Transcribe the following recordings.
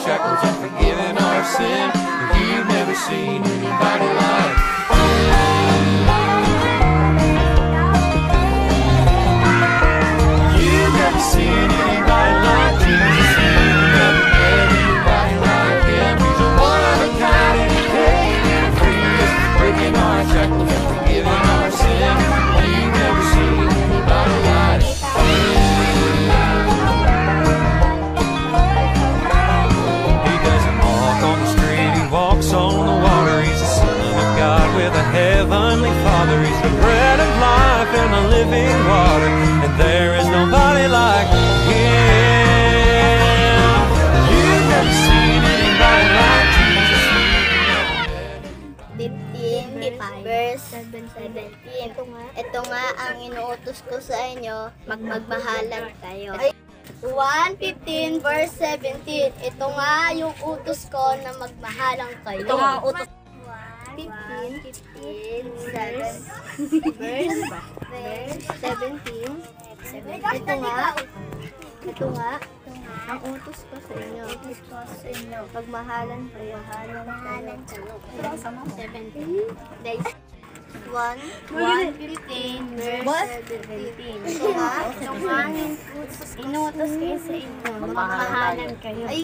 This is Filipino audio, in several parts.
shackles and forgiving our sin. You've never seen anybody like. You've never seen anybody like Jesus. You've never met anybody like him. He's a one of a kind and he came and freed us, breaking our shackles and forgiving our sin. You've never seen anybody like. He doesn't walk on the street, he walks on the water. He's the Son of God with a heavenly Father. He's the bread of life and the living water, and there is nobody like him. You've never seen anybody like Jesus. 15 verse 17. Ito nga ang inuutos ko sa inyo, magmagmahalan kayo. 1:15 verse 17. Ito nga yung utos ko na magmahalan kayo. Ito nga utos. 15 verse 17. Ito nga ang utos ko sa inyo. Magmahalan kayo. 17 days. 1:15 verse 17. Ito nga inutos kayo sa inyo. Magmahalan kayo. 1:15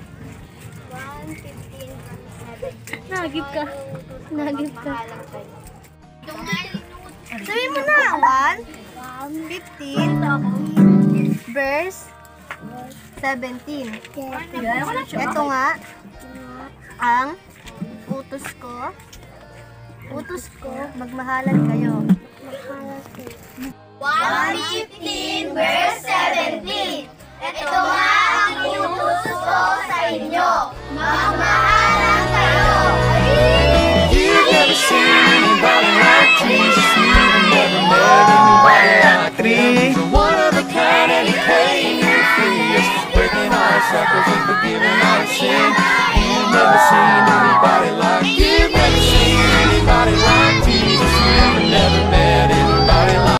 verse 17. Nagib ka. Sabihin mo na. 1:15 verse 17. Ito nga ang utos ko. Magmahalan kayo. 1:15 verse 17. Ito nga ang utos ko sa inyo.